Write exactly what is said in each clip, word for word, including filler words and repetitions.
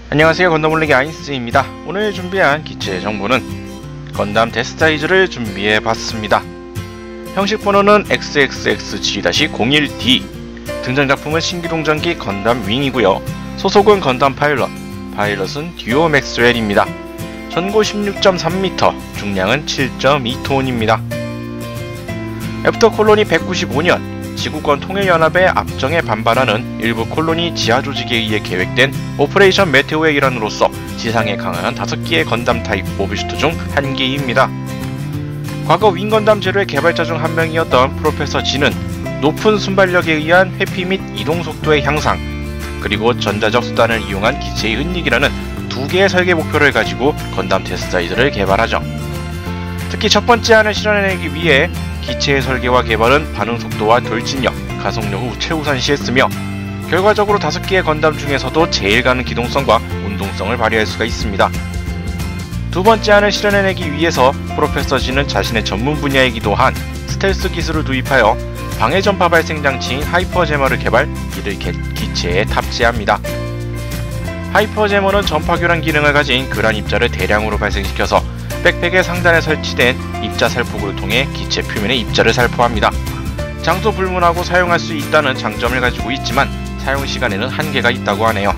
안녕하세요, 건담올리기 아인스입니다. 오늘 준비한 기체 정보는 건담 데스사이즈를 준비해봤습니다. 형식 번호는 엑스 엑스 엑스 지 공일 디, 등장작품은 신기동전기 건담 윙이고요. 소속은 건담 파일럿, 파일럿은 듀오 맥스웰입니다. 전고 십육 점 삼 미터, 중량은 칠 점 이 톤입니다. 애프터 콜로니 백구십오 년, 지구권 통일연합의 압정에 반발하는 일부 콜로니 지하조직에 의해 계획된 오퍼레이션 메테오의 일환으로서 지상에 강한 다섯 개의 건담 타입 모비슈트 중 한 개입니다. 과거 윙건담 제로의 개발자 중 한 명이었던 프로페서 진은 높은 순발력에 의한 회피 및 이동 속도의 향상, 그리고 전자적 수단을 이용한 기체의 은닉이라는 두 개의 설계 목표를 가지고 건담 데스사이즈를 개발하죠. 특히 첫 번째 안을 실현해내기 위해 기체의 설계와 개발은 반응 속도와 돌진력, 가속력을 최우선시했으며 결과적으로 다섯 개의 건담 중에서도 제일 가는 기동성과 운동성을 발휘할 수가 있습니다. 두 번째 안을 실현해내기 위해서 프로페서 진은 자신의 전문 분야이기도 한 스텔스 기술을 도입하여 방해 전파 발생 장치인 하이퍼제머를 개발, 이를 기체에 탑재합니다. 하이퍼제머는 전파 교란 기능을 가진 교란 입자를 대량으로 발생시켜서 백팩의 상단에 설치된 입자 살폭을 통해 기체 표면의 입자를 살포합니다. 장소 불문하고 사용할 수 있다는 장점을 가지고 있지만 사용 시간에는 한계가 있다고 하네요.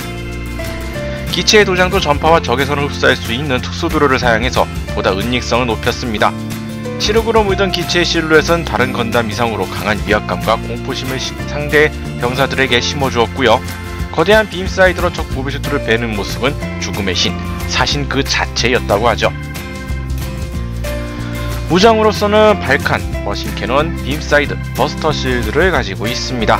기체의 도장도 전파와 적외선을 흡수할 수 있는 특수 도료를 사용해서 보다 은닉성을 높였습니다. 칠흑으로 물든 기체의 실루엣은 다른 건담 이상으로 강한 위압감과 공포심을 상대 병사들에게 심어주었고요. 거대한 빔사이드로 적 모비슈트를 베는 모습은 죽음의 신, 사신 그 자체였다고 하죠. 무장으로서는 발칸, 머신 캐논, 빔사이드, 버스터 실드를 가지고 있습니다.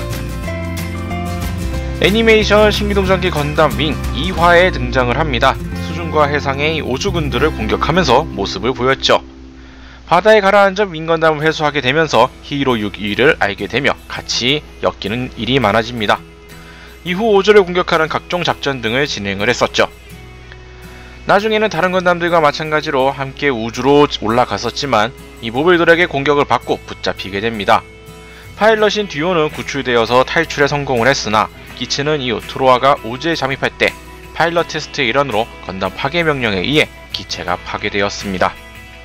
애니메이션 신기동전기 건담 윙 이 화에 등장을 합니다. 수중과 해상의 오주군들을 공격하면서 모습을 보였죠. 바다에 가라앉은 윙건담을 회수하게 되면서 히로 육십일을 알게 되며 같이 엮이는 일이 많아집니다. 이후 오주를 공격하는 각종 작전 등을 진행을 했었죠. 나중에는 다른 건담들과 마찬가지로 함께 우주로 올라갔었지만 이 모빌들에게 공격을 받고 붙잡히게 됩니다. 파일럿인 듀오는 구출되어서 탈출에 성공을 했으나 기체는 이후 트로아가 우주에 잠입할 때 파일럿 테스트의 일환으로 건담 파괴 명령에 의해 기체가 파괴되었습니다.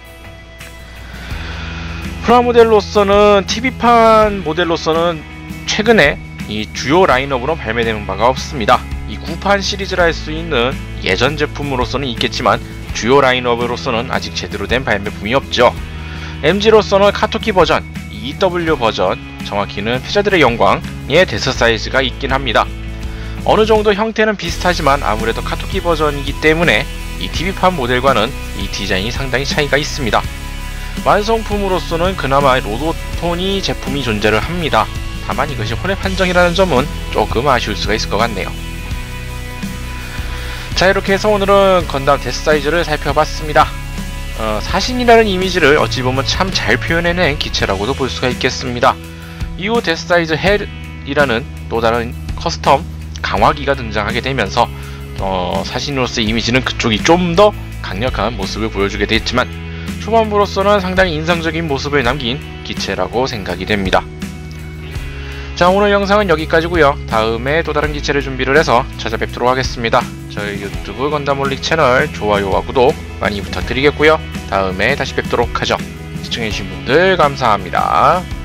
프라모델로서는 티비판 모델로서는 최근에 이 주요 라인업으로 발매되는 바가 없습니다. 이 구판 시리즈라 할 수 있는 예전 제품으로서는 있겠지만 주요 라인업으로서는 아직 제대로 된 발매품이 없죠. 엠지로서는 카토키 버전, 이더블유 버전, 정확히는 패자들의 영광의 데스 사이즈가 있긴 합니다. 어느 정도 형태는 비슷하지만 아무래도 카토키 버전이기 때문에 이 티비판 모델과는 이 디자인이 상당히 차이가 있습니다. 완성품으로서는 그나마 로도토니 제품이 존재를 합니다. 다만 이것이 혼합 판정이라는 점은 조금 아쉬울 수가 있을 것 같네요. 자, 이렇게 해서 오늘은 건담 데스사이즈를 살펴봤습니다. 어, 사신이라는 이미지를 어찌보면 참 잘 표현해낸 기체라고도 볼 수가 있겠습니다. 이후 데스사이즈 헬이라는 또 다른 커스텀 강화기가 등장하게 되면서 어, 사신으로서의 이미지는 그쪽이 좀 더 강력한 모습을 보여주게 됐지만 초반부로서는 상당히 인상적인 모습을 남긴 기체라고 생각이 됩니다. 자, 오늘 영상은 여기까지고요. 다음에 또 다른 기체를 준비를 해서 찾아뵙도록 하겠습니다. 저희 유튜브 건담올릭 채널 좋아요와 구독 많이 부탁드리겠고요. 다음에 다시 뵙도록 하죠. 시청해주신 분들 감사합니다.